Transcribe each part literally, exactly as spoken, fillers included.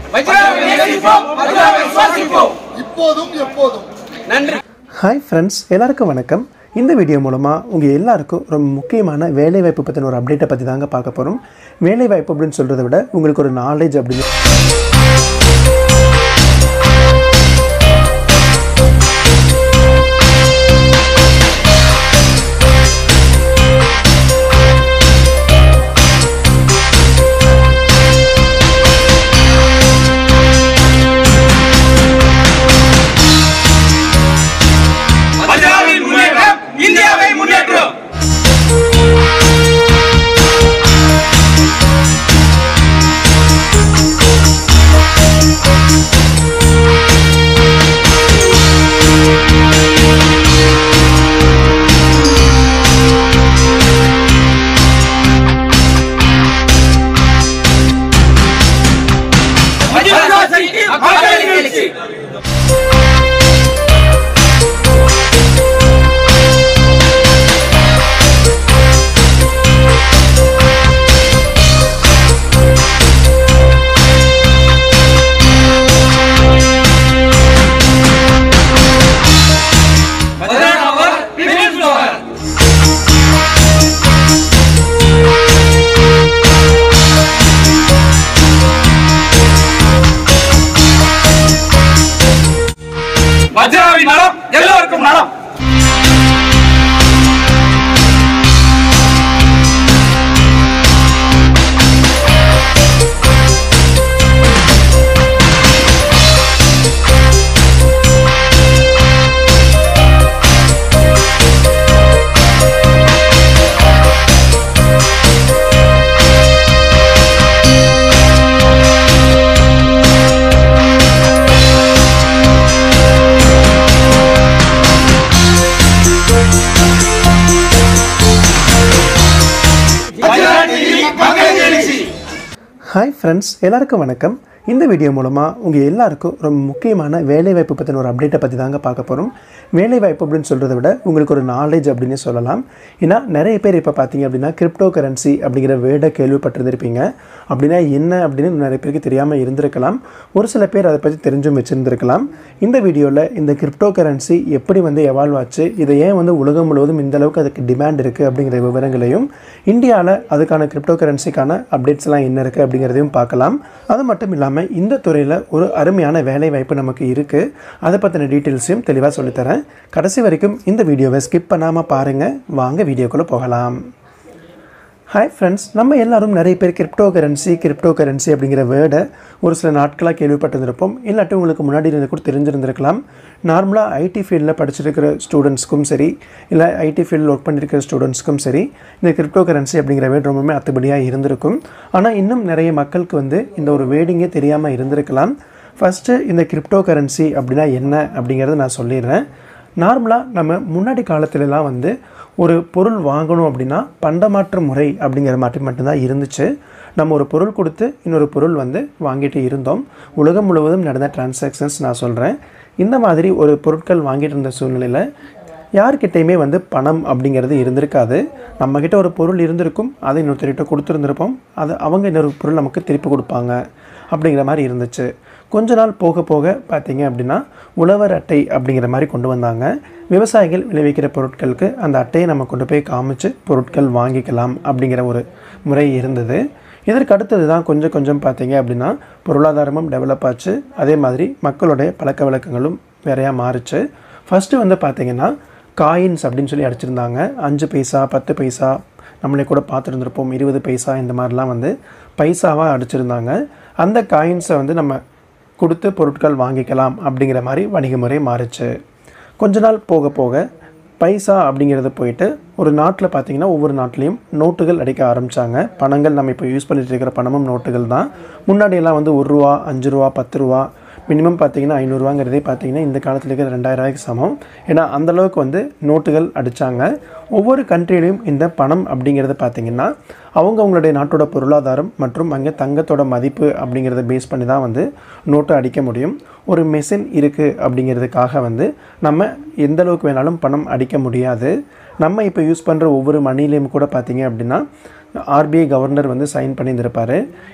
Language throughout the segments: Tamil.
இப்போதும் எப்போதும் நன்றி. ஹாய் ஃப்ரெண்ட்ஸ், எல்லாருக்கும் வணக்கம். இந்த வீடியோ மூலமாக உங்கள் எல்லாருக்கும் ரொம்ப முக்கியமான வேலைவாய்ப்பு பற்றின ஒரு அப்டேட்டை பற்றி தாங்க பார்க்க போகிறோம். வேலைவாய்ப்பு அப்படின்னு சொல்கிறத விட உங்களுக்கு ஒரு நாலேஜ் அப்படின்னு வஜ்ராவின் நலம் எல்லோருக்கும் நலம். ஹாய் ஃப்ரெண்ட்ஸ், எல்லாருக்கும் வணக்கம். இந்த வீடியோ மூலமாக உங்கள் எல்லாருக்கும் ரொம்ப முக்கியமான வேலைவாய்ப்பு பற்றின ஒரு அப்டேட்டை பற்றி தாங்க பார்க்க போகிறோம். வேலைவாய்ப்பு அப்படின்னு சொல்கிறத விட உங்களுக்கு ஒரு நாலேஜ் அப்படின்னு சொல்லலாம். ஏன்னா நிறைய பேர் இப்போ பார்த்தீங்க அப்படின்னா கிரிப்டோ கரன்சி அப்படிங்கிற வேர்டை கேள்விப்பட்டிருந்திருப்பீங்க. அப்படின்னா என்ன அப்படின்னு நிறைய பேருக்கு தெரியாமல் இருந்திருக்கலாம். ஒரு சில பேர் அதை பற்றி தெரிஞ்சும் வச்சுருந்துருக்கலாம். இந்த வீடியோவில் இந்த கிரிப்டோ கரன்சி எப்படி வந்து எவால்வ் ஆச்சு, இதை ஏன் வந்து உலகம் முழுவதும் இந்த அளவுக்கு அதுக்கு டிமாண்ட் இருக்குது அப்படிங்கிற விவரங்களையும், இந்தியாவில் அதுக்கான கிரிப்டோ கரன்சிக்கான அப்டேட்ஸ்லாம் என்ன இருக்குது அப்படிங்கிறதையும் பார்க்கலாம். அது மட்டும் இல்லாமல் இந்த துறையில் ஒரு அருமையான வேலை வாய்ப்பு நமக்கு இருக்குது. அதை பற்றின டீட்டெயில்ஸையும் தெளிவாக சொல்லித்தரேன். கடைசி வரைக்கும் இந்த வீடியோவை ஸ்கிப் பண்ணாமல் பாருங்கள். வாங்க வீடியோக்குள்ளே போகலாம். ஹாய் ஃப்ரெண்ட்ஸ், நம்ம எல்லாரும் நிறைய பேர் கிரிப்டோ கரன்சி கிரிப்டோ கரன்சி அப்படிங்கிற வேர்டை ஒரு சில நாட்களாக கேள்விப்பட்டிருந்திருப்போம். இல்லாட்டி உங்களுக்கு முன்னாடி இருந்து கூட தெரிஞ்சிருந்திருக்கலாம். நார்மலாக ஐடி ஃபீல்டில் படிச்சிருக்கிற ஸ்டூடெண்ட்ஸ்க்கும் சரி, இல்லை ஐடி ஃபீல்டில் ஒர்க் பண்ணியிருக்கிற ஸ்டூடெண்ட்ஸ்க்கும் சரி, இந்த கிரிப்டோ கரன்சி அப்படிங்கிற வேர்டு ரொம்பவுமே அத்துபடியாக இருந்திருக்கும். ஆனால் இன்னும் நிறைய மக்களுக்கு வந்து இந்த ஒரு வேர்டிங்கே தெரியாமல் இருந்திருக்கலாம். ஃபஸ்ட்டு இந்த கிரிப்டோ கரன்சி அப்படின்னா என்ன அப்படிங்கிறத நான் சொல்லிடுறேன். நார்மலாக நம்ம முன்னாடி காலத்துலலாம் வந்து ஒரு பொருள் வாங்கணும் அப்படின்னா பண்டமாற்று முறை அப்படிங்கிற மாதிரி மட்டும்தான் இருந்துச்சு. நம்ம ஒரு பொருள் கொடுத்து இன்னொரு பொருள் வந்து வாங்கிட்டு இருந்தோம். உலகம் முழுவதும் நடந்த டிரான்சாக்ஷன்ஸ் நான் சொல்கிறேன். இந்த மாதிரி ஒரு பொருட்கள் வாங்கிட்டு இருந்த சூழ்நிலையில் யார்கிட்டையுமே வந்து பணம் அப்படிங்கிறது இருந்திருக்காது. நம்மக்கிட்ட ஒரு பொருள் இருந்திருக்கும், அதை இன்னொருத்தர்கிட்ட கொடுத்துருந்துருப்போம். அது அவங்க இன்னொரு பொருள் நமக்கு திருப்பி கொடுப்பாங்க அப்படிங்கிற மாதிரி இருந்துச்சு. கொஞ்ச நாள் போக போக பார்த்திங்க அப்படின்னா உழவர் அட்டை அப்படிங்கிற மாதிரி கொண்டு வந்தாங்க. விவசாயிகள் விளைவிக்கிற பொருட்களுக்கு அந்த அட்டையை நம்ம கொண்டு போய் காமிச்சு பொருட்கள் வாங்கிக்கலாம் அப்படிங்கிற ஒரு முறை இருந்தது. இதற்கு அடுத்தது தான் கொஞ்சம் கொஞ்சம் பார்த்திங்க அப்படின்னா பொருளாதாரமும் டெவலப் ஆச்சு. அதே மாதிரி மக்களுடைய பழக்க வழக்கங்களும் வேறையாக மாறுச்சு. ஃபஸ்ட்டு வந்து பார்த்திங்கன்னா காயின்ஸ் அப்படின்னு சொல்லி அடிச்சிருந்தாங்க. அஞ்சு பைசா, பத்து பைசா, நம்மளே கூட பார்த்துருந்துருப்போம். இருபது பைசா இந்த மாதிரிலாம் வந்து பைசாவாக அடிச்சிருந்தாங்க. அந்த காயின்ஸை வந்து நம்ம கொடுத்து பொருட்கள் வாங்கிக்கலாம் அப்படிங்கிற மாதிரி வணிக முறை மாறுச்சு. கொஞ்ச நாள் போக போக பைசா அப்படிங்கிறது போயிட்டு ஒரு நாட்டில் பார்த்திங்கன்னா ஒவ்வொரு நாட்டிலையும் நோட்டுகள் அடிக்க ஆரம்பித்தாங்க. பணங்கள் நம்ம இப்போ யூஸ் பண்ணிட்டு இருக்கிற பணமும் நோட்டுகள் தான். முன்னாடியெல்லாம் வந்து ஒரு ரூபா, அஞ்சு ரூபா, பத்து ரூபா, மினிமம் பார்த்திங்கன்னா ஐநூறுரூவாங்கிறதே பார்த்திங்கன்னா இந்த காலத்தில் இருக்கிற ரெண்டாயிரம் ரூபாய்க்கு சமம். ஏன்னா அந்தளவுக்கு வந்து நோட்டுகள் அடித்தாங்க. ஒவ்வொரு கண்ட்ரிலையும் இந்த பணம் அப்படிங்கிறது பார்த்திங்கன்னா அவங்க அவங்களுடைய நாட்டோட பொருளாதாரம் மற்றும் அங்கே தங்கத்தோட மதிப்பு அப்படிங்கிறத பேஸ் பண்ணி தான் வந்து நோட்டு அடிக்க முடியும். ஒரு மெஷின் இருக்குது அப்படிங்கிறதுக்காக வந்து நம்ம எந்த அளவுக்கு வேணாலும் பணம் அடிக்க முடியாது. நம்ம இப்போ யூஸ் பண்ணுற ஒவ்வொரு மணிலையும் கூட பார்த்திங்க அப்படின்னா ஆர்பிஐ கவர்னர் வந்து சைன் பண்ணியிருந்திருப்பார்.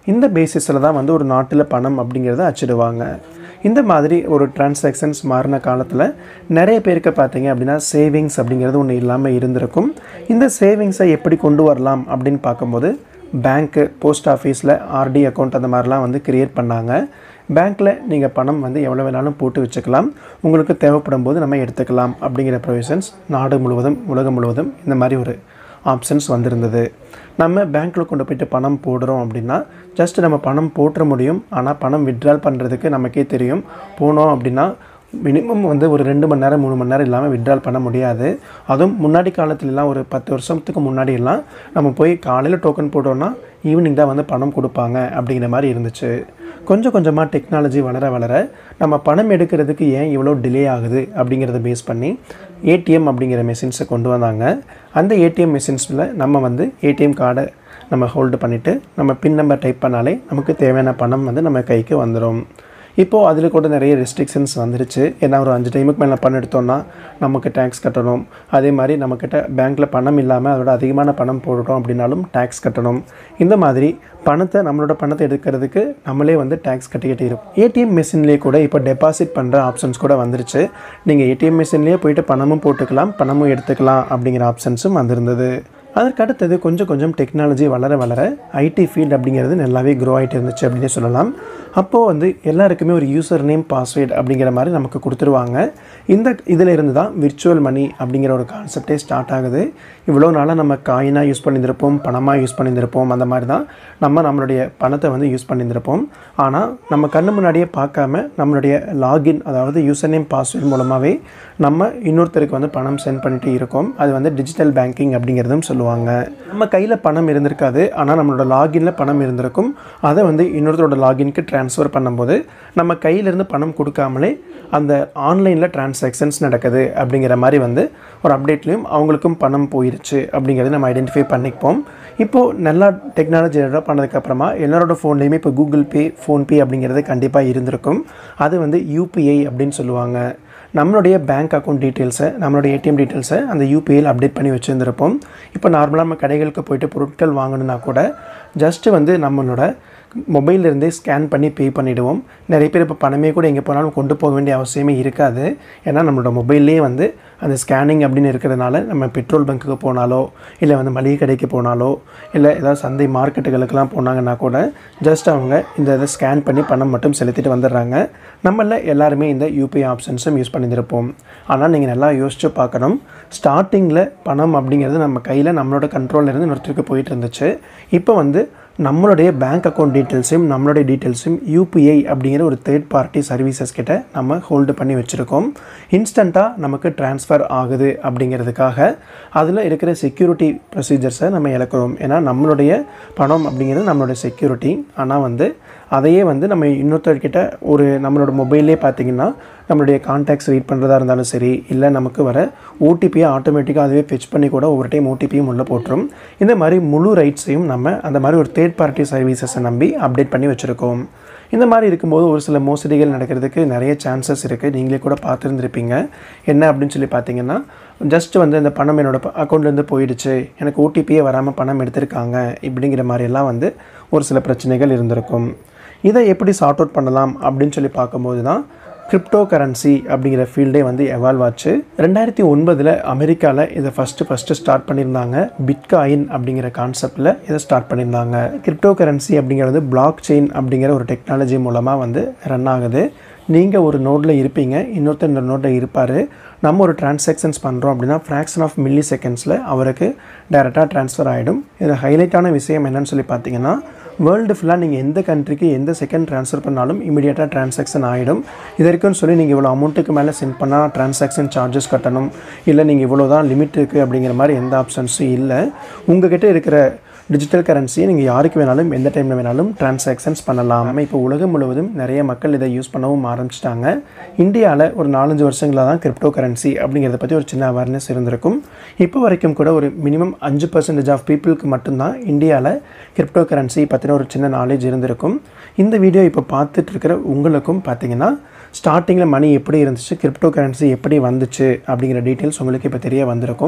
இந்த பேசிஸில் தான் வந்து ஒரு நாட்டில் பணம் அப்படிங்கிறத அச்சிடுவாங்க. இந்த மாதிரி ஒரு டிரான்சாக்ஷன்ஸ் மாறின காலத்தில் நிறைய பேருக்கு பார்த்தீங்க அப்படின்னா சேவிங்ஸ் அப்படிங்கிறது ஒன்று இல்லாமல் இருந்திருக்கும். இந்த சேவிங்ஸை எப்படி கொண்டு வரலாம் அப்படின்னு பார்க்கும்போது பேங்க்கு, போஸ்ட் ஆஃபீஸில் ஆர்டி அக்கௌண்ட் அந்த மாதிரிலாம் வந்து க்ரியேட் பண்ணாங்க. பேங்க்கில் நீங்கள் பணம் வந்து எவ்வளோ வேணாலும் போட்டு வச்சுக்கலாம், உங்களுக்கு தேவைப்படும் போது நம்ம எடுத்துக்கலாம் அப்படிங்கிற ப்ரொவிஷன்ஸ் நாடு முழுவதும் உலகம் முழுவதும் இந்த மாதிரி ஒரு ஆப்ஷன்ஸ் வந்திருந்தது. நம்ம பேங்க்கில் கொண்டு போய்ட்டு பணம் போடுறோம் அப்படின்னா ஜஸ்ட் நம்ம பணம் போட்டுற முடியும். ஆனால் பணம் வித்ட்ரால் பண்ணுறதுக்கு நமக்கே தெரியும், போனோம் அப்படின்னா மினிமம் வந்து ஒரு ரெண்டு மணி நேரம் மூணு மணி நேரம் இல்லாமல் வித்ட்ரால் பண்ண முடியாது. அதுவும் முன்னாடி காலத்துலலாம் ஒரு பத்து வருஷத்துக்கு முன்னாடியெல்லாம் நம்ம போய் காலையில் டோக்கன் போட்டோன்னா ஈவினிங் தான் வந்து பணம் கொடுப்பாங்க அப்படிங்கிற மாதிரி இருந்துச்சு. கொஞ்சம் கொஞ்சமாக டெக்னாலஜி வளர வளர நம்ம பணம் எடுக்கிறதுக்கு ஏன் இவ்வளோ டிலே ஆகுது அப்படிங்கிறத பேஸ் பண்ணி ஏடிஎம் அப்படிங்கிற மெஷின்ஸை கொண்டு வந்தாங்க. அந்த ஏடிஎம் மெஷின்ஸில் நம்ம வந்து ஏடிஎம் கார்டை நம்ம ஹோல்டு பண்ணிவிட்டு நம்ம பின் நம்பர் டைப் பண்ணாலே நமக்கு தேவையான பணம் வந்து நம்ம கைக்கு வந்துடும். இப்போது அதில் கூட நிறைய ரெஸ்ட்ரிக்ஷன்ஸ் வந்துருச்சு. ஏன்னா ஒரு அஞ்சு டைமுக்கு மேலே பணம் எடுத்தோன்னா நமக்கு டேக்ஸ் கட்டணும். அதே மாதிரி நம்மக்கிட்ட பேங்க்கில் பணம் இல்லாமல் அதோட அதிகமான பணம் போடுறோம் அப்படின்னாலும் டேக்ஸ் கட்டணும். இந்த மாதிரி பணத்தை நம்மளோட பணத்தை எடுக்கிறதுக்கு நம்மளே வந்து டேக்ஸ் கட்டிக்கிட்டு இருக்கும். ஏடிஎம் மிஷின்லேயே கூட இப்போ டெபாசிட் பண்ணுற ஆப்ஷன்ஸ் கூட வந்துருச்சு. நீங்கள் ஏடிஎம் மிஷின்லேயே போய்ட்டு பணமும் போட்டுக்கலாம், பணமும் எடுத்துக்கலாம் அப்படிங்கிற ஆப்ஷன்ஸும் வந்திருந்தது. அதற்கு அடுத்தது கொஞ்சம் கொஞ்சம் டெக்னாலஜி வளர வளர ஐடி ஃபீல்டு அப்படிங்கிறது நல்லாவே க்ரோ ஆகிட்டு இருந்துச்சு அப்படின்னே சொல்லலாம். அப்போது வந்து எல்லாருக்குமே ஒரு யூசர் நேம் பாஸ்வேர்டு அப்படிங்கிற மாதிரி நமக்கு கொடுத்துருவாங்க. இந்த இதில் இருந்து தான் விர்ச்சுவல் மணி அப்படிங்கிற ஒரு கான்செப்டே ஸ்டார்ட் ஆகுது. இவ்வளோ நாளாக நம்ம காயினாக யூஸ் பண்ணியிருந்திருப்போம், பணமாக யூஸ் பண்ணியிருந்திருப்போம், அந்த மாதிரி தான் நம்ம நம்மளுடைய பணத்தை வந்து யூஸ் பண்ணியிருந்திருப்போம். ஆனால் நம்ம கண்ணு முன்னாடியே பார்க்காம நம்மளுடைய லாகின், அதாவது யூசர் நேம் பாஸ்வேர்டு மூலமாகவே நம்ம இன்னொருத்தருக்கு வந்து பணம் சென்ட் பண்ணிட்டு இருக்கோம். அது வந்து டிஜிட்டல் பேங்கிங் அப்படிங்கிறதும் சொல்லுவாங்க. நம்ம கையில் பணம் இருந்திருக்காது, ஆனால் நம்மளோட லாகினில் பணம் இருந்திருக்கும். அதை வந்து இன்னொருத்தரோட லாகினுக்கு ட்ரான்ஸ்ஃபர் பண்ணும்போது நம்ம கையிலேருந்து பணம் கொடுக்காமலே அந்த ஆன்லைனில் டிரான்சாக்ஷன்ஸ் நடக்குது அப்படிங்கிற மாதிரி வந்து ஒரு அப்டேட்லேயும் அவங்களுக்கும் பணம் போயிடுச்சு அப்படிங்கிறத நம்ம ஐடென்டிஃபை பண்ணிப்போம். இப்போது நல்லா டெக்னாலஜி டெவலப் பண்ணதுக்கப்புறமா எல்லாரோட ஃபோன்லேயுமே இப்போ கூகுள் பே, ஃபோன்பே அப்படிங்கிறது கண்டிப்பாக இருந்திருக்கும். அது வந்து யூபிஐ அப்படின்னு சொல்லுவாங்க. நம்மளுடைய பேங்க் அக்கௌண்ட் டீட்டெயில்ஸை, நம்மளுடைய ஏடிஎம் டீட்டெயில்ஸை அந்த யூபிஐயில் அப்டேட் பண்ணி வச்சுருந்துருப்போம். இப்போ நார்மலாக நம்ம கடைகளுக்கு போய்ட்டு பொருட்கள் வாங்கணுன்னா கூட ஜஸ்ட்டு வந்து நம்மளோட மொபைல்லேருந்தே ஸ்கேன் பண்ணி பே பண்ணிவிடுவோம். நிறைய பேர் இப்போ பணமே கூட எங்கே போனாலும் கொண்டு போக வேண்டிய அவசியமே இருக்காது. ஏன்னா நம்மளோட மொபைல்லே வந்து அந்த ஸ்கேனிங் அப்படின்னு இருக்கிறதுனால நம்ம பெட்ரோல் பங்க்குக்கு போனாலோ இல்லை வந்து மளிகை கடைக்கு போனாலோ இல்லை ஏதாவது சந்தை மார்க்கெட்டுகளுக்கெல்லாம் போனாங்கன்னா கூட ஜஸ்ட் அவங்க இந்த இதை ஸ்கேன் பண்ணி பணம் மட்டும் செலுத்திட்டு வந்துடுறாங்க. நம்மள எல்லாருமே இந்த யூபிஐ ஆப்ஷன்ஸும் யூஸ் பண்ணியிருப்போம். ஆனால் நீங்கள் நல்லா யோசிச்சு பார்க்கணும், ஸ்டார்டிங்கில் பணம் அப்படிங்கிறது நம்ம கையில் நம்மளோட கண்ட்ரோல்லேருந்து இன்னொருத்தருக்கு போயிட்டு இருந்துச்சு. இப்போ வந்து நம்மளுடைய பேங்க் அக்கௌண்ட் டீட்டெயில்ஸையும் நம்மளுடைய டீட்டெயில்ஸையும் யூபிஐ அப்படிங்கிற ஒரு தேர்ட் பார்ட்டி சர்வீசஸ் கிட்ட நம்ம ஹோல்டு பண்ணி வச்சுருக்கோம். இன்ஸ்டண்ட்டாக நமக்கு ட்ரான்ஸ்ஃபர் ஆகுது அப்படிங்கிறதுக்காக அதில் இருக்கிற செக்யூரிட்டி ப்ரொசீஜர்ஸை நம்ம இழக்கிறோம். ஏன்னா நம்மளுடைய பணம் அப்படிங்கிறது நம்மளுடைய செக்யூரிட்டி. ஆனால் வந்து அதையே வந்து நம்ம இன்னொருத்தர்கிட்ட ஒரு நம்மளோட மொபைல்லே பார்த்திங்கன்னா நம்மளுடைய கான்டாக்ட்ஸ் ரீட் பண்ணுறதா இருந்தாலும் சரி, இல்லை நமக்கு வர ஓடிபியை ஆட்டோமேட்டிக்காக அதுவே ஃபெச் பண்ணி கூட ஒவ்வொரு டைம் ஓடிபியும் உள்ளே போட்டுரும். இந்த மாதிரி முழு ரைட்ஸையும் நம்ம அந்த மாதிரி ஒரு தேர்ட் பார்ட்டி சர்வீசஸை நம்பி அப்டேட் பண்ணி வச்சுருக்கோம். இந்த மாதிரி இருக்கும்போது ஒரு சில மோசடிகள் நடக்கிறதுக்கு நிறைய சான்சஸ் இருக்குது. நீங்களே கூட பார்த்துருந்துருப்பீங்க. என்ன அப்படின்னு சொல்லி பார்த்தீங்கன்னா, ஜஸ்ட் வந்து இந்த பணம் என்னோடய அக்கௌண்ட்லேருந்து போயிடுச்சு, எனக்கு ஓடிபியே வராமல் பணம் எடுத்திருக்காங்க இப்படிங்கிற மாதிரியெல்லாம் வந்து ஒரு சில பிரச்சனைகள் இருந்திருக்கும். இதை எப்படி சார்ட் அவுட் பண்ணலாம் அப்படின்னு சொல்லி பார்க்கும்போது தான் கிரிப்டோ கரன்சி அப்படிங்கிற ஃபீல்டே வந்து எவால்வ் ஆச்சு. ரெண்டாயிரத்தி ஒன்பதில் அமெரிக்காவில் இதை ஃபஸ்ட்டு ஃபஸ்ட்டு ஸ்டார்ட் பண்ணியிருந்தாங்க. பிட்காயின் அப்படிங்கிற கான்செப்டில் இதை ஸ்டார்ட் பண்ணியிருந்தாங்க. கிரிப்டோ கரன்சி அப்படிங்கிறது பிளாக் செயின் அப்படிங்கிற ஒரு டெக்னாலஜி மூலமாக வந்து ரன் ஆகுது. நீங்கள் ஒரு நோடில் இருப்பீங்க, இன்னொருத்தர் இந்த நோட்டில் இருப்பார். நம்ம ஒரு டிரான்சாக்ஷன்ஸ் பண்ணுறோம் அப்படின்னா ஃப்ராக்ஷன் ஆஃப் மில்லி செகண்ட்ஸில் அவருக்கு டைரெக்டாக ட்ரான்ஸ்ஃபர் ஆகிடும். இதில் ஹைலைட்டான விஷயம் என்னென்னு சொல்லி பார்த்தீங்கன்னா, வேர்ல்டு ஃபுல்லாக நீங்கள் எந்த கண்ட்ரிக்கு எந்த செகண்ட் ட்ரான்ஸ்ஃபர் பண்ணாலும் இமீடியட்டாக ட்ரான்சாக்ஷன் ஆகிடும். இதற்குன்னு சொல்லி நீங்கள் இவ்வளோ அமௌண்ட்டுக்கு மேலே சென்ட் பண்ணால் ட்ரான்சாக்ஷன் சார்ஜஸ் கட்டணும், இல்லை நீங்கள் இவ்வளோ தான் லிமிட் இருக்குது அப்படிங்கிற மாதிரி எந்த ஆப்ஷன்ஸும் இல்லை. உங்கள்கிட்ட இருக்கிற டிஜிட்டல் கரன்சியை நீங்கள் யாருக்கு வேணாலும் எந்த டைமில் வேணாலும் ட்ரான்சாக்ஷன்ஸ் பண்ணலாம். இப்போ உலகம் முழுவதும் நிறைய மக்கள் இதை யூஸ் பண்ணவும் ஆரம்பிச்சிட்டாங்க. இந்தியாவில் ஒரு நாலஞ்சு வருஷங்களாக தான் கிரிப்டோ கரன்சி அப்படிங்கிறத பற்றி ஒரு சின்ன அவேர்னஸ் இருந்திருக்கும். இப்போ வரைக்கும் கூட ஒரு மினிமம் அஞ்சு பர்சன்டேஜ் ஆஃப் பீப்புளுக்கு மட்டும்தான் இந்தியாவில் கிரிப்டோ கரன்சி பற்றின ஒரு சின்ன நாலேஜ் இருந்திருக்கும். இந்த வீடியோ இப்போ பார்த்துட்டு இருக்கிற உங்களுக்கும் பார்த்தீங்கன்னா ஸ்டார்டிங்கில் மணி எப்படி இருந்துச்சு, கிரிப்டோ கரன்சி எப்படி வந்துச்சு அப்படிங்கிற டீட்டெயில்ஸ் உங்களுக்கு இப்போ தெரிய வந்திருக்கும்.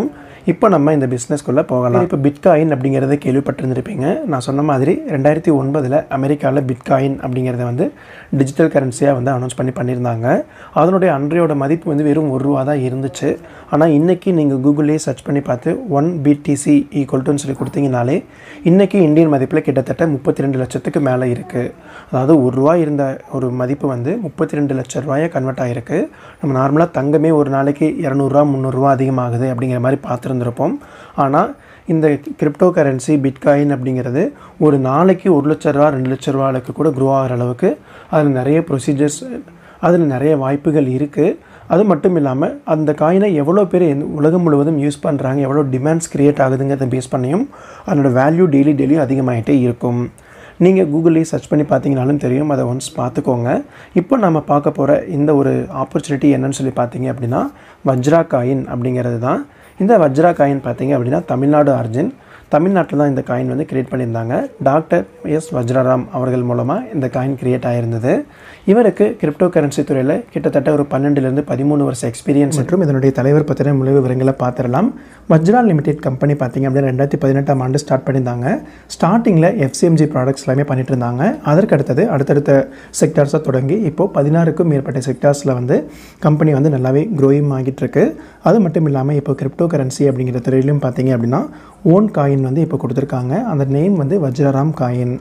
இப்போ நம்ம இந்த பிஸ்னஸ்க்குள்ளே போகலாம். இப்போ பிட்காயின் அப்படிங்கிறத கேள்விப்பட்டிருந்திருப்பீங்க. நான் சொன்ன மாதிரி ரெண்டாயிரத்தி ஒன்பதில் அமெரிக்காவில் பிட்காயின் அப்படிங்கிறத வந்து டிஜிட்டல் கரன்சியாக வந்து அனௌன்ஸ் பண்ணி பண்ணியிருந்தாங்க. அதனுடைய அன்றையோட மதிப்பு வந்து வெறும் ஒரு ரூபா தான் இருந்துச்சு. ஆனால் இன்றைக்கி நீங்கள் கூகுள்லேயே சர்ச் பண்ணி பார்த்து ஒன் பிடிசி ஈக்குவல்ட்டுன்னு சொல்லி கொடுத்தீங்கனாலே இன்றைக்கி இந்தியன் மதிப்பில் கிட்டத்தட்ட முப்பத்தி ரெண்டு லட்சத்துக்கு மேலே இருக்குது. அதாவது ஒரு ரூபா இருந்த ஒரு மதிப்பு வந்து முப்பத்தி ரெண்டு லட்ச ரூபாயை கன்வெர்ட் ஆகிருக்கு. நம்ம நார்மலாக தங்கமே ஒரு நாளைக்கு இரநூறுவா முந்நூறுரூவா அதிகமாகுது அப்படிங்கிற மாதிரி பார்த்துருந்துருப்போம். ஆனால் இந்த கிரிப்டோ கரன்சி பிட்காயின் அப்படிங்கிறது ஒரு நாளைக்கு ஒரு லட்ச ரூபா ரெண்டு லட்ச ரூபாய்க்கு கூட க்ரோ ஆகிற அளவுக்கு அதில் நிறைய ப்ரொசீஜர்ஸ், அதில் நிறைய வாய்ப்புகள் இருக்குது. அது மட்டும் இல்லாமல் அந்த காயினை எவ்வளோ பேர் உலகம் முழுவதும் யூஸ் பண்ணுறாங்க, எவ்வளோ டிமாண்ட்ஸ் க்ரியேட் ஆகுதுங்கிறத பேஸ் பண்ணியும் அதனோட வேல்யூ டெய்லி டெய்லியும் அதிகமாகிட்டே இருக்கும். நீங்கள் கூகுள்லேயே சர்ச் பண்ணி பார்த்தீங்கனாலும் தெரியும். அதை ஒன்ஸ் பார்த்துக்கோங்க. இப்போ நம்ம பார்க்க போகிற இந்த ஒரு ஆப்பர்ச்சுனிட்டி என்னன்னு சொல்லி பார்த்தீங்க அப்படின்னா வஜ்ரா காயின் அப்படிங்கிறது தான். இந்த வஜ்ரா காயின் பார்த்தீங்க அப்படின்னா தமிழ்நாடு ஆர்ஜின். தமிழ்நாட்டில் தான் இந்த காயின் வந்து கிரியேட் பண்ணியிருந்தாங்க. டாக்டர் எஸ் வஜ்ராராம் அவர்கள் மூலமாக இந்த காயின் கிரியேட் ஆகிருந்தது. இவருக்கு கிரிப்டோ கரன்சி துறையில் கிட்டத்தட்ட ஒரு பன்னெண்டுலேருந்து பதிமூணு வருஷம் எக்ஸ்பீரியன்ஸ் மற்றும் இதனுடைய தலைவர் பற்றின முழு விவரங்களை பார்த்துடலாம். வஜ்ரா லிமிடெட் கம்பெனி பார்த்திங்க அப்படின்னா ரெண்டாயிரத்தி பதினெட்டாம் ஆண்டு ஸ்டார்ட் பண்ணியிருந்தாங்க. ஸ்டார்டிங்கில் எஃப்சிஎம்ஜி ப்ராடக்ட்ஸ் எல்லாமே பண்ணிட்டு இருந்தாங்க. அதற்கு அடுத்தது அடுத்தடுத்த செக்டார்ஸாக தொடங்கி இப்போது பதினாறுக்கும் மேற்பட்ட செக்டார்ஸில் வந்து கம்பெனி வந்து நல்லாவே க்ரோயிங் ஆகிட்டு இருக்கு. அது மட்டும் இல்லாமல் இப்போ கிரிப்டோ கரன்சி அப்படிங்கிற துறையிலும் பார்த்தீங்க அப்படின்னா ஓன் காயின் வந்து இப்போ கொடுத்துருக்காங்க. அந்த நேம் வந்து Vajraram coin.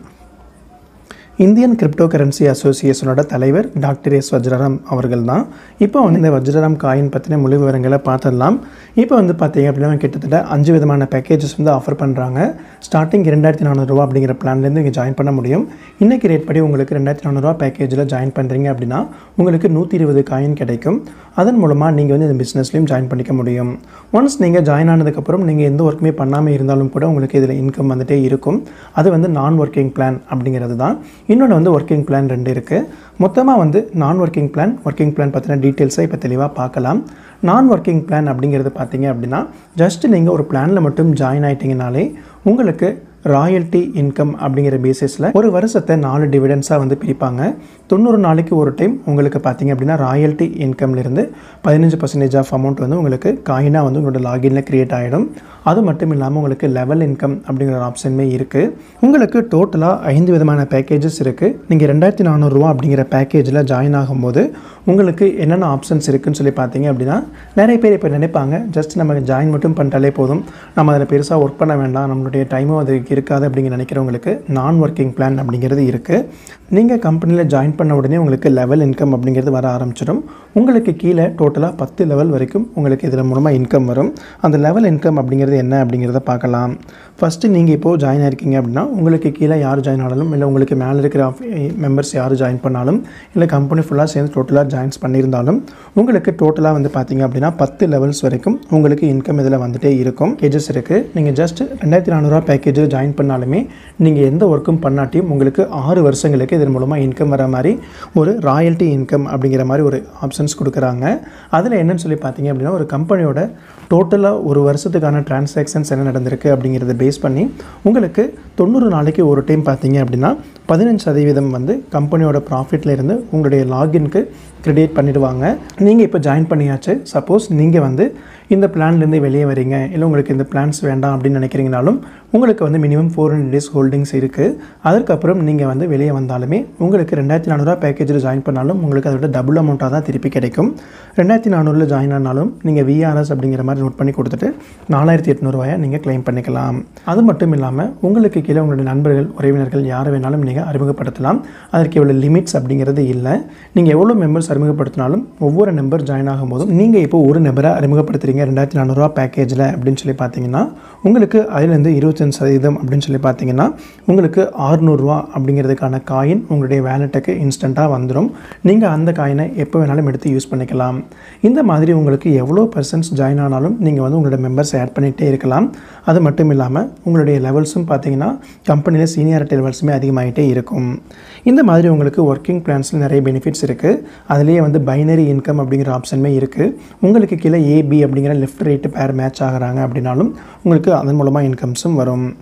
Indian crypto currency அசோசியேஷனோட தலைவர் டாக்டர் எஸ் வஜ்ராராம் அவர்கள் தான். இப்போ வந்து இந்த வஜ்ராராம் காயின் பற்றின முழு விவரங்களை பார்த்துடலாம். இப்போ வந்து பார்த்தீங்க அப்படின்னா கிட்டத்தட்ட அஞ்சு விதமான பேக்கேஜஸ் வந்து ஆஃபர் பண்ணுறாங்க. ஸ்டார்டிங் ரெண்டாயிரத்தி நானூறுரூவா அப்படிங்கிற பிளான்லேருந்து இங்கே ஜாயின் பண்ண முடியும். இன்றைக்கி ரேட் படி உங்களுக்கு ரெண்டாயிரத்தி நானூறுரூவா பேக்கேஜில் ஜாயின் பண்ணுறீங்க அப்படின்னா உங்களுக்கு நூற்றி இருபது காயின் கிடைக்கும். அதன் மூலமாக நீங்கள் வந்து இந்த பிஸ்னஸ்லையும் ஜாயின் பண்ணிக்க முடியும். ஒன்ஸ் நீங்கள் ஜாயின் ஆனதுக்கப்புறம் நீங்கள் எந்த ஒர்க்குமே பண்ணாமல் இருந்தாலும் கூட உங்களுக்கு இதில் இன்கம் வந்துகிட்டே இருக்கும். அது வந்து நான் ஒர்க்கிங் பிளான் அப்படிங்கிறது தான். இன்னொன்று வந்து ஒர்க்கிங் பிளான் ரெண்டு இருக்குது. மொத்தமாக வந்து நான் ஒர்க்கிங் பிளான், ஒர்க்கிங் பிளான் பற்றின டீட்டெயில்ஸை இப்போ தெளிவாக பார்க்கலாம். நான் ஒர்க்கிங் பிளான் அப்படிங்கிறது பார்த்தீங்க அப்படின்னா ஜஸ்ட் நீங்கள் ஒரு பிளானில் மட்டும் ஜாயின் ஆகிட்டிங்கனாலே உங்களுக்கு ராயல்ட்டி இன்கம் அப்படிங்கிற பேசிஸில் ஒரு வருஷத்தை நாலு டிவிடெண்ட்ஸாக வந்து பிரிப்பாங்க. தொண்ணூறு நாளைக்கு ஒரு டைம் உங்களுக்கு பார்த்தீங்க அப்படின்னா ராயல்ட்டி இன்கம்லேருந்து பதினஞ்சு பர்சன்டேஜ் ஆஃப் அமௌண்ட் வந்து உங்களுக்கு காயினாக வந்து உங்களோட லாகினில் க்ரியேட் ஆகிடும். அது மட்டும் இல்லாமல் உங்களுக்கு லெவல் இன்கம் அப்படிங்கிற ஒரு ஆப்ஷனுமே இருக்குது. உங்களுக்கு டோட்டலாக ஐந்து விதமான பேக்கேஜஸ் இருக்குது. நீங்கள் ரெண்டாயிரத்தி நானூறுரூவா அப்படிங்கிற பேக்கேஜில் ஜாயின் ஆகும்போது உங்களுக்கு என்னென்ன ஆப்ஷன்ஸ் இருக்குதுன்னு சொல்லி பார்த்தீங்க அப்படின்னா நிறைய பேர் இப்போ நினைப்பாங்க ஜஸ்ட் நம்ம ஜாயின் மட்டும் பண்ணிட்டாலே போதும், நம்ம அதில் பெருசாக ஒர்க் பண்ண வேண்டாம், நம்மளுடைய டைமும் அதுக்கு இருக்காது அப்படிங்கிற நினைக்கிறவங்களுக்கு நான் ஒர்க்கிங் பிளான் அப்படிங்கிறது இருக்குது. நீங்கள் கம்பெனியில் ஜாயின் பண்ண உடனே உங்களுக்கு லெவல் இன்கம் அப்படிங்கிறது வர ஆரம்பிச்சிடும். உங்களுக்கு கீழே டோட்டலாக பத்து லெவல் வரைக்கும் உங்களுக்கு இதில் மூலமாக இன்கம் வரும். அந்த லெவல் இன்கம் அப்படிங்கிறது என்ன அப்படிங்கிறத பார்க்கலாம். ஃபஸ்ட்டு நீங்கள் இப்போது ஜாயின் ஆகிருக்கீங்க அப்படின்னா உங்களுக்கு கீழே யார் ஜாயின் ஆனாலும், இல்லை உங்களுக்கு மேலே இருக்கிற மெம்பர்ஸ் யார் ஜாயின் பண்ணாலும், இல்லை கம்பெனி ஃபுல்லாக சேர்ந்து டோட்டலாக ஜாயின்ஸ் பண்ணியிருந்தாலும் உங்களுக்கு டோட்டலாக வந்து பார்த்தீங்க அப்படின்னா பத்து லெவல்ஸ் வரைக்கும் உங்களுக்கு இன்கம் இதில் வந்துகிட்டே இருக்கும். பேக்கேஜஸ் இருக்குது. நீங்கள் ஜஸ்ட் ரெண்டாயிரத்தி நானூறுரூவா பேக்கேஜில் ஜாயின் பண்ணாலுமே நீங்கள் எந்த ஒர்க்கும் பண்ணாட்டியும் உங்களுக்கு ஆறு வருஷங்களுக்கு இதன் மூலமாக இன்கம் வர மாதிரி ஒரு ராயல்ட்டி இன்கம் அப்படிங்கிற மாதிரி ஒரு ஆப்ஷன்ஸ் கொடுக்குறாங்க. அதில் என்னன்னு சொல்லி பார்த்தீங்க அப்படின்னா ஒரு கம்பெனியோட டோட்டலாக ஒரு வருஷத்துக்கான டிரான்சாக்ஷன்ஸ் என்ன நடந்திருக்கு அப்படிங்கிறத பேஸ் பண்ணி உங்களுக்கு தொண்ணூறு நாளைக்கு ஒரு டைம் பார்த்தீங்க அப்படின்னா பதினஞ்சு சதவீதம் வந்து கம்பெனியோட ப்ராஃபிட்டில் இருந்து உங்களுடைய லாகின்க்கு கிரெடிட் பண்ணிடுவாங்க. நீங்கள் இப்போ ஜாயின் பண்ணியாச்சு. சப்போஸ் நீங்கள் வந்து இந்த பிளான்லேருந்து வெளியே வரீங்க, இல்லை உங்களுக்கு இந்த பிளான்ஸ் வேண்டாம் அப்படின்னு நினைக்கிறீங்கனாலும் உங்களுக்கு வந்து minimum four hundred days holdings இருக்குது. அதுக்கப்புறம் நீங்கள் வந்து வெளியே வந்தாலுமே உங்களுக்கு ரெண்டாயிரத்தி நானூறுரூவா பேக்கேஜில் ஜாயின் பண்ணாலும் உங்களுக்கு அதோட டபுள் அமௌண்ட்டாக தான் திருப்பி கிடைக்கும். ரெண்டாயிரத்தி நானூறில் ஜாயின் ஆனாலும் நீங்கள் விஆர்எஸ் அப்படிங்கிற மாதிரி நோட் பண்ணி கொடுத்துட்டு நாலாயிரத்தி எட்நூறுவாயை நீங்கள் கிளைம் பண்ணிக்கலாம். அது மட்டும் இல்லாமல் உங்களுக்கு கீழே உங்களுடைய நண்பர்கள், உறவினர்கள் யாரை வேணாலும் நீங்கள் அறிமுகப்படுத்தலாம். அதற்கு எவ்வளோ லிமிட்ஸ் அப்படிங்கிறது இல்லை. நீங்கள் எவ்வளோ மெம்பர்ஸ் அறிமுகப்படுத்தினாலும் ஒவ்வொரு நம்பர் ஜாயின் ஆகும் போதும் நீங்கள் இப்போ ஒரு நம்பரை அறிமுகப்படுத்துறீங்க ரெண்டாயிரத்தி நானூறுரூவா பேக்கேஜில் அப்படின்னு சொல்லி பார்த்தீங்கன்னா உங்களுக்கு அதுலேருந்து இருபத்தஞ்சு சதவீதம் அப்படின்னு சொல்லி பார்த்தீங்கன்னா உங்களுக்கு ஆறுநூறுவா அப்படிங்கிறதுக்கான காயின் உங்களுடைய வேலெட்டுக்கு இன்ஸ்டண்ட்டாக வந்துடும். நீங்கள் அந்த காயினை எப்போ வேணாலும் எடுத்து யூஸ் பண்ணிக்கலாம். இந்த மாதிரி உங்களுக்கு எவ்வளோ பர்சன்ட்ஸ் ஜாயின் ஆனாலும் நீங்கள் வந்து உங்களோட மெம்பர்ஸ் ஆட் பண்ணிகிட்டே இருக்கலாம். அது மட்டும் இல்லாமல் உங்களுடைய லெவல்ஸும் பார்த்தீங்கன்னா கம்பெனியில் சீனியாரிட்டி லெவல்ஸுமே அதிகமாகிட்டே இருக்கும். இந்த மாதிரி உங்களுக்கு ஒர்க்கிங் பிளான்ஸில் நிறைய பெனிஃபிட்ஸ் இருக்குது. அதுலேயே வந்து பைனரி இன்கம் அப்படிங்கிற ஆப்ஷனுமே இருக்குது. உங்களுக்கு கீழே ஏபி அப்படிங்கிற லெஃப்ட் ரைட்டு பேர் மேட்ச் ஆகிறாங்க அப்படின்னாலும் உங்களுக்கு அதன் மூலமாக இன்கம்ஸும் வரும்.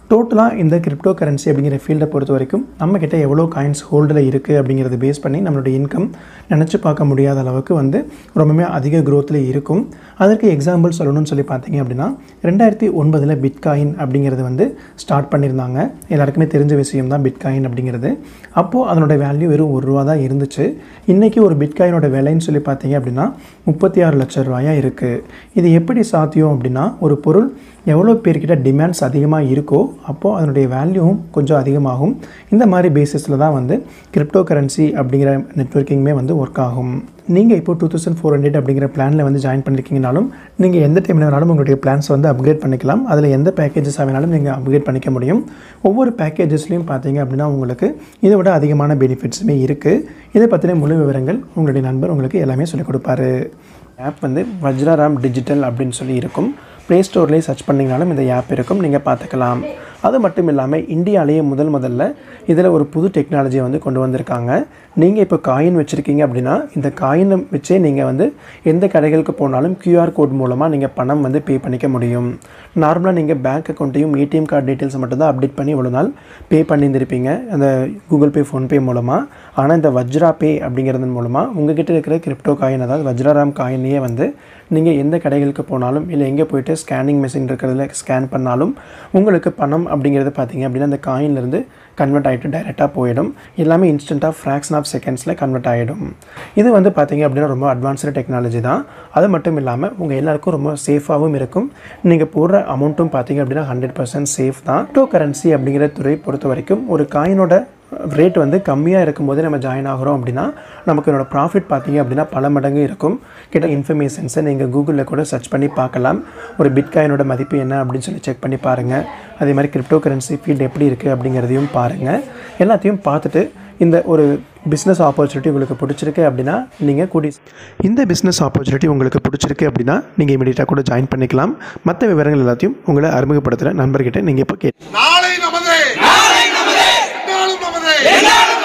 டோட்டலாக இந்த கிரிப்டோ கரன்சி அப்படிங்கிற ஃபீல்டை பொறுத்த வரைக்கும் நம்மக்கிட்ட எவ்வளோ காயின்ஸ் ஹோல்டில் இருக்குது அப்படிங்கிறத பேஸ் பண்ணி நம்மளுடைய இன்கம் நினச்சி பார்க்க முடியாத அளவுக்கு வந்து ரொம்பவே அதிக க்ரோத்தில் இருக்கும். அதற்கு எக்ஸாம்பிள் சொல்லணும்னு சொல்லி பார்த்தீங்க அப்படின்னா ரெண்டாயிரத்தி ஒன்பதில் பிட்காயின் அப்படிங்கிறது வந்து ஸ்டார்ட் பண்ணியிருந்தாங்க. எல்லாருக்குமே தெரிஞ்ச விஷயம் தான் பிட்காயின் அப்படிங்கிறது. அப்போது அதனோட வேல்யூ வெறும் ஒரு ரூபா தான் இருந்துச்சு. இன்றைக்கி ஒரு பிட்காயினோட விலைன்னு சொல்லி பார்த்தீங்க அப்படின்னா முப்பத்தி ஆறு லட்சம் ரூபாயாக இருக்குது. இது எப்படி சாத்தியம் அப்படின்னா, ஒரு பொருள் எவ்வளோ பேர்கிட்ட டிமாண்ட்ஸ் அதிகமாக இருக்கோ அப்போது அதனுடைய வேல்யூவும் கொஞ்சம் அதிகமாகும். இந்த மாதிரி பேசிஸில் தான் வந்து கிரிப்டோ கரன்சி அப்படிங்கிற நெட்வொர்க்கிங்குமே வந்து ஒர்க் ஆகும். நீங்கள் இப்போ டூ தௌசண்ட் ஃபோர் ஹண்ட்ரட் அப்படிங்கிற பிளானில் வந்து ஜாயின் பண்ணியிருக்கீங்கனாலும் நீங்கள் எந்த டைமில் வேணாலும் உங்களுடைய பிளான்ஸ் வந்து அப்கிரேட் பண்ணிக்கலாம். அதில் எந்த பேக்கேஜஸாக வேணாலும் நீங்கள் அப்கிரேட் பண்ணிக்க முடியும். ஒவ்வொரு பேக்கேஜஸ்லையும் பார்த்தீங்க அப்படின்னா உங்களுக்கு இதை விட அதிகமான பெனிஃபிட்ஸுமே இருக்குது. இதை பற்றின முழு விவரங்கள் உங்களுடைய நண்பர் உங்களுக்கு எல்லாமே சொல்லிக் கொடுப்பாரு. ஆப் வந்து வஜ்ராராம் டிஜிட்டல் அப்படின்னு சொல்லி இருக்கும். ப்ளே ஸ்டோர்லேயே சர்ச் பண்ணிங்கனாலும் இந்த ஆப் இருக்கும், நீங்கள் பார்த்துக்கலாம். அது மட்டும் இல்லாமல் இந்தியாவிலேயே முதல் முதல்ல இதில் ஒரு புது டெக்னாலஜியை வந்து கொண்டு வந்திருக்காங்க. நீங்கள் இப்போ காயின் வச்சுருக்கீங்க அப்படின்னா இந்த காயினை வச்சே நீங்கள் வந்து எந்த கடைகளுக்கு போனாலும் கியூஆர் கோட் மூலமாக நீங்கள் பணம் வந்து பே பண்ணிக்க முடியும். நார்மலாக நீங்கள் பேங்க் அக்கௌண்ட்டையும் ஏடிஎம் கார்டு டீட்டெயில்ஸ் மட்டும்தான் அப்டேட் பண்ணி இவ்வளோ நாள் பே பண்ணியிருந்திருப்பீங்க அந்த கூகுள் பே, ஃபோன்பே மூலமாக. ஆனால் இந்த வஜ்ரா பே அப்படிங்கிறது மூலமாக உங்கள்கிட்ட இருக்கிற கிரிப்டோ காயின், அதாவது வஜ்ராராம் காயினையே வந்து நீங்கள் எந்த கடைகளுக்கு போனாலும் இல்லை எங்கே போய்ட்டு ஸ்கேனிங் மிஷின் இருக்கிறதுல ஸ்கேன் பண்ணாலும் உங்களுக்கு பணம் அப்படிங்கிறது பார்த்தீங்க அப்படின்னா அந்த காயின்லேருந்து கன்வெர்ட் ஆகிட்டு டைரெக்டாக போயிடும். எல்லாமே இன்ஸ்டண்ட்டாக ஃப்ராக்ஷன் ஆஃப் செகண்ட்ஸில் கன்வெர்ட் ஆகிடும். இது வந்து பார்த்தீங்க அப்படின்னா ரொம்ப அட்வான்ஸ்டு டெக்னாலஜி தான். அது மட்டும் இல்லாமல் உங்கள் எல்லாருக்கும் ரொம்ப சேஃபாகவும் இருக்கும். நீங்கள் போடுற அமௌண்ட்டும் பார்த்தீங்க அப்படின்னா ஹண்ட்ரட் பர்சன்ட் சேஃப் தான். கிரிப்டோ கரன்சி அப்படிங்கிற துறை பொறுத்த வரைக்கும் ஒரு காயினோட ரேட் வந்து கம்மியாக இருக்கும்போது நம்ம ஜாயின் ஆகிறோம் அப்படின்னா நமக்கு என்னோடய ப்ராஃபிட் பார்த்தீங்க அப்படின்னா பல மடங்கு இருக்கும். கிட்ட இன்ஃபர்மேஷன்ஸை நீங்கள் கூகுளில் கூட சர்ச் பண்ணி பார்க்கலாம். ஒரு பிட்காயினோட மதிப்பு என்ன அப்படின்னு சொல்லி செக் பண்ணி பாருங்கள். அதே மாதிரி கிரிப்டோ கரன்சி ஃபீல்டு எப்படி இருக்குது அப்படிங்கிறதையும் பாருங்கள். எல்லாத்தையும் பார்த்துட்டு இந்த ஒரு பிஸ்னஸ் ஆப்பர்ச்சுனிட்டி உங்களுக்கு பிடிச்சிருக்கு அப்படின்னா நீங்கள் கூடி இந்த பிஸ்னஸ் ஆப்பர்ச்சுனிட்டி உங்களுக்கு பிடிச்சிருக்கு அப்படின்னா நீங்கள் இமீடியட்டாக கூட ஜாயின் பண்ணிக்கலாம். மற்ற விவரங்கள் எல்லாத்தையும் உங்களை அறிமுகப்படுத்துகிற நண்பர்கிட்ட நீங்கள் இப்போ கேட்டு நாளை நமதே, நாளை நமதே, நாளும் நமதே.